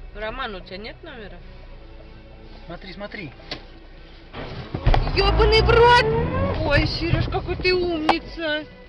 Роман, у тебя нет номера? Смотри, смотри. Ёбаный в рот! Ой, Сереж, какой ты умница!